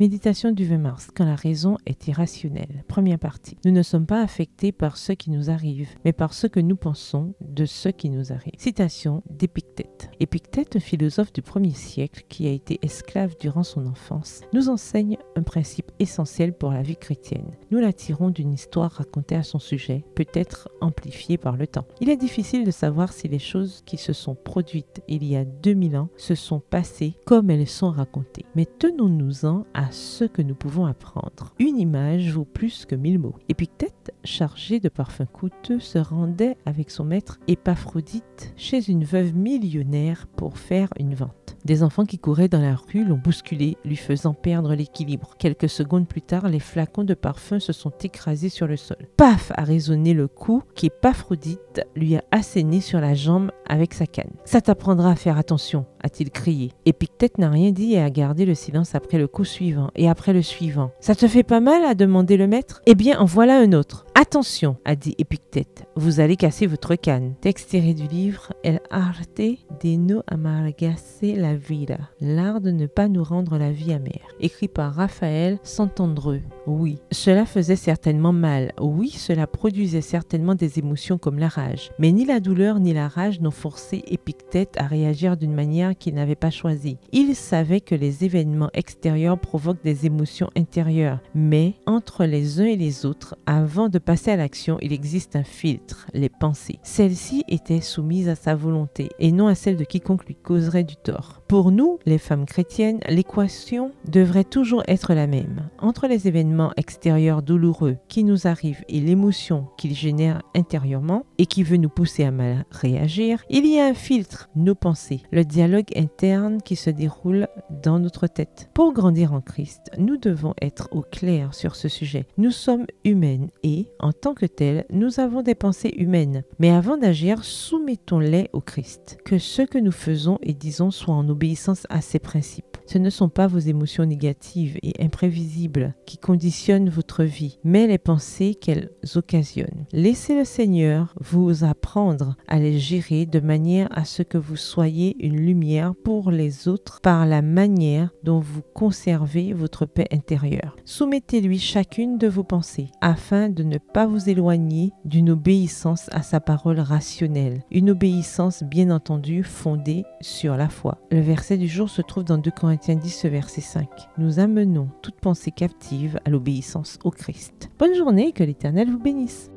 Méditation du 20 mars, quand la raison est irrationnelle. Première partie. Nous ne sommes pas affectés par ce qui nous arrive, mais par ce que nous pensons de ce qui nous arrive. Citation d'Épictète. Épictète, philosophe du 1er siècle qui a été esclave durant son enfance, nous enseigne un principe essentiel pour la vie chrétienne. Nous la tirons d'une histoire racontée à son sujet, peut-être amplifiée par le temps. Il est difficile de savoir si les choses qui se sont produites il y a 2000 ans se sont passées comme elles sont racontées. Mais tenons-nous-en à ce que nous pouvons apprendre. Une image vaut plus que 1000 mots. Épictète, chargé de parfums coûteux, se rendait avec son maître Épaphrodite chez une veuve millionnaire pour faire une vente. Des enfants qui couraient dans la rue l'ont bousculé, lui faisant perdre l'équilibre. Quelques secondes plus tard, les flacons de parfum se sont écrasés sur le sol. Paf, a résonné le coup qu'Épaphrodite lui a asséné sur la jambe avec sa canne. « Ça t'apprendra à faire attention », a-t-il crié. Épictète n'a rien dit et a gardé le silence après le coup suivant et après le suivant. « Ça te fait pas mal ?» a demandé le maître. « Eh bien, en voilà un autre. »« Attention !» a dit Épictète. « Vous allez casser votre canne. » Texte tiré du livre El arte de no amargarse la vida. L'art de ne pas nous rendre la vie amère. Écrit par Raphaël Santandreu. Oui, cela faisait certainement mal. Oui, cela produisait certainement des émotions comme la rage. Mais ni la douleur ni la rage n'ont forcé Épictète à réagir d'une manière qu'il n'avait pas choisie. Il savait que les événements extérieurs provoquent des émotions intérieures. Mais entre les uns et les autres, avant de passer à l'action, il existe un filtre, les pensées. Celles-ci étaient soumises à sa volonté et non à celle de quiconque lui causerait du tort. Pour nous, les femmes chrétiennes, l'équation devrait toujours être la même. Entre les événements extérieurs douloureux qui nous arrivent et l'émotion qu'ils génèrent intérieurement et qui veut nous pousser à mal réagir, il y a un filtre, nos pensées, le dialogue interne qui se déroule dans notre tête. Pour grandir en Christ, nous devons être au clair sur ce sujet. Nous sommes humaines et, en tant que telles, nous avons des pensées humaines. Mais avant d'agir, soumettons-les au Christ. Que ce que nous faisons et disons soit en obéissance à ses principes. Ce ne sont pas vos émotions négatives et imprévisibles qui conditionnent votre vie, mais les pensées qu'elles occasionnent. Laissez le Seigneur vous apprendre à les gérer de manière à ce que vous soyez une lumière pour les autres par la manière dont vous conservez votre paix intérieure. Soumettez-lui chacune de vos pensées afin de ne pas vous éloigner d'une obéissance à sa parole rationnelle, une obéissance bien entendu fondée sur la foi. Le verset du jour se trouve dans 2 Corinthiens 10, verset 5. Nous amenons toute pensée captive à l'obéissance au Christ. Bonne journée et que l'Éternel vous bénisse.